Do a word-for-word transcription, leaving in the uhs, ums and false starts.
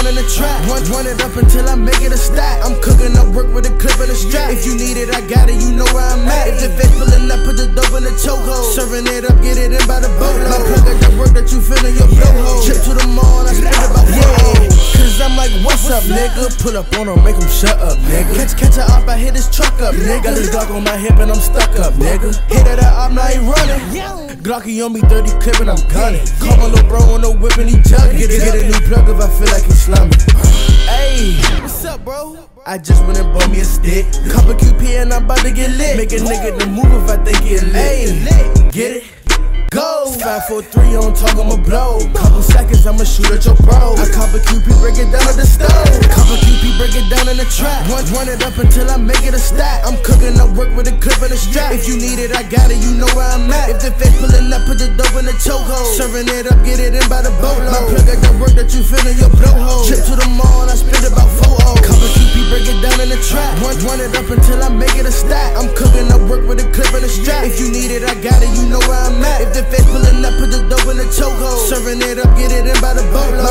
down in the trap. Run, run it up until I make it a stack. I'm cooking up work with a clip and a strap. If you need it, I got it, you know where I'm at. If the bitch pulling up, put the dope in the chokehold. Serving it up, get it in by the boatload. My plug got that work that you feel in your blowhole. Trip to the mall, I spend about yeah. Cause I'm like, what's up, nigga? Pull up on him, make him shut up, nigga. Catch, catch her off, I hit his truck up, nigga. Got this Glock on my hip and I'm stuck up, nigga. Hit at her up, now he running. Glocky on me, thirty clip and I'm gunning. Call my little bro on the whip and he jugging. Get, get a new plug if I feel like he's slumming. Ayy, what's up, bro? I just went and bought me a stick. Couple Q P and I'm about to get lit. Make a nigga to move if I think he lit. Ayy, get it? Go! five four three on talk, I'ma blow. Couple seconds, I'ma shoot at your bro. I cop a Q P, break it down at the stove. Couple Q P, break it down in the trap. Run, run it up until I make it a stack. I'm cooking up work with a clip and a strap. If you need it, I got it, you know where I'm at. If the fish pulling up, put the dope in the chokehold. Serving it up, get it in by the boatload. My plug got that work that you feel in your blowhole. Trip to the mall, I spend about four O's. Couple Q P, break it down in the trap. Run, run it up until I make it a stack. I'm cooking up work with a clip and a strap. If you need it, I got it, you know where I'm at. If the fish pulling up, put the dope in the chokehold. Serving it up, get it in by the boatload.